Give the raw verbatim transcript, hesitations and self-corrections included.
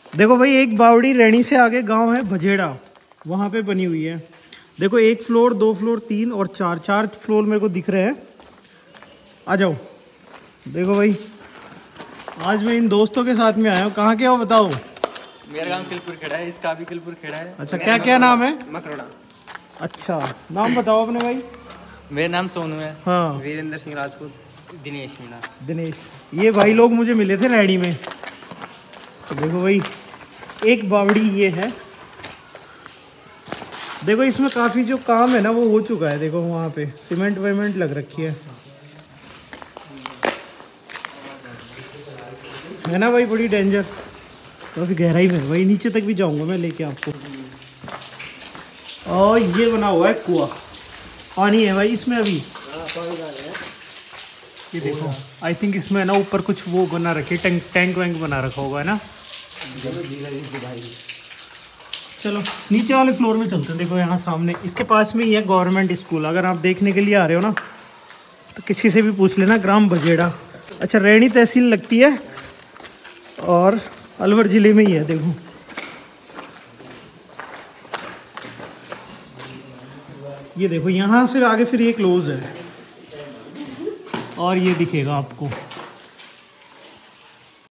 देखो भाई, एक बावड़ी रैणी से आगे गांव है भजेड़ा, वहाँ पे बनी हुई है। देखो एक फ्लोर, दो फ्लोर, तीन और चार चार फ्लोर मेरे को दिख रहे हैं। आ जाओ। देखो भाई, आज मैं इन दोस्तों के साथ में आया हूँ। कहाँ के हो बताओ? मेरा गांव किलपुर खेड़ा है, इसका भी किलपुर खेड़ा है। अच्छा, क्या क्या नाम है? मकरोड़ा। अच्छा, नाम बताओ अपने भाई। मेरा नाम सोनू है। हाँ। वीरेंद्र सिंह राजपूत। दिनेश मीणा। दिनेश। ये भाई लोग मुझे मिले थे रैणी में। तो देखो भाई, एक बावड़ी ये है। देखो इसमें काफ़ी जो काम है ना वो हो चुका है। देखो वहाँ पे सीमेंट वेमेंट लग रखी है है ना भाई? बड़ी डेंजर, काफ़ी गहराई में भाई, नीचे तक भी जाऊंगा मैं लेके आपको। और ये बना हुआ है कुआं, पानी है भाई इसमें अभी। ये देखो, आई थिंक इसमें ना ऊपर कुछ वो बना रखे, टैंक टैंक वैंक बना रखा होगा, है ना? चलो नीचे वाले फ्लोर में चलते हैं। देखो यहाँ सामने इसके पास में ही है गवर्नमेंट स्कूल। अगर आप देखने के लिए आ रहे हो ना तो किसी से भी पूछ लेना, ग्राम भजेड़ा। अच्छा, रैणी तहसील लगती है और अलवर ज़िले में ही है। देखो ये देखो, यहाँ से आगे फिर ये क्लोज है और ये दिखेगा आपको।